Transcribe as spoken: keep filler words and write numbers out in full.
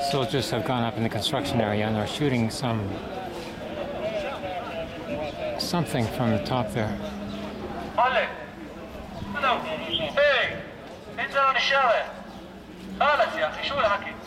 Soldiers have gone up in the construction area and are shooting some something from the top there. علي هلو ايه انزلوا من الشارع خالص يا اخي شو الحكي